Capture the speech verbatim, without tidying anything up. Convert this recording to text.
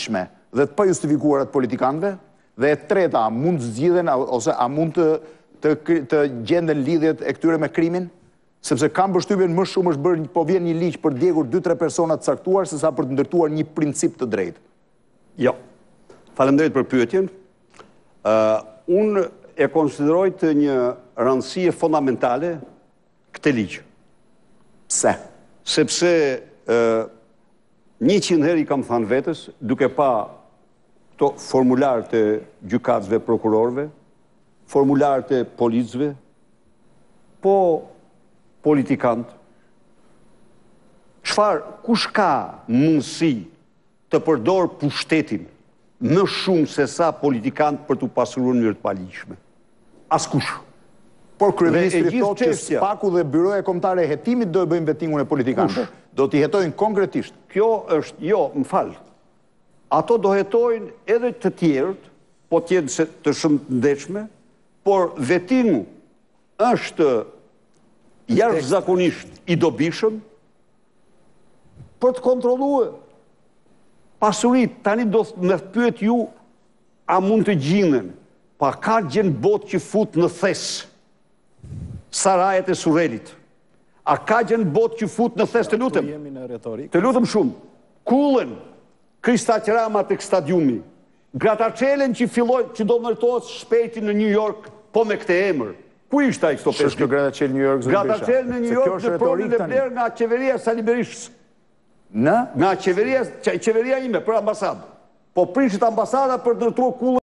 brendshme dhe të pa justifikuara të politikanëve, dhe e treta, a mund të zgjidhen ose a mund të, të, të gjenden lidhjet e këtyre me krimin? Sepse kam përshtypjen më shumë është bërë, po vjen një ligj për të djegur dy tre persona të caktuar sesa për të ndërtuar një princip të drejtë. Jo. Faleminderit për pyetjen. Uh, unë e konsideroj të një rëndësie fondamentale këtë ligj. Pse? Sepse uh, njëqind herë i kam thënë vetes, duke pa to formularët e gjykatësve, prokurorëve, formularët e policëve, po politikantë, çfarë, kush ka mundësi të përdor pushtetin më shumë se sa politikantë për të pasuruar në mënyrë të paligjshme? Askush. Por kryeministri thotë që Spaku dhe Byroja Kombëtare e Hetimit do e bëjnë vettingun e politikanëve. Do t'i hetojnë konkretisht. Kjo është, jo, më fal. Ato do hetojnë edhe të tjerët, po të jenë të shëndetshme, por vettingu është jashtëzakonisht i dobishëm për të kontrolluar pasurit. Tani do me pyet ju, a mund të gjinen, pa ka gjen botë që fut në thes sarajet e Surrelit? A ka gjen botë që fut në thes, të lutem? Të lutem shumë. Kullen, Kristaqrama tek stadiumi, Grattacielen që filloi, që do ndërtohet shpejti në New York, po me këtë emër. Ku ishte ai këto pesë? Ç'është Grattaciel New York? Grattaciel në New York në prodhin e blerë nga qeveria Sali Berishës. Në? Nga qeveria, qeveria ime për ambasadë. Po prishit ambasada për të ndërtuar kullën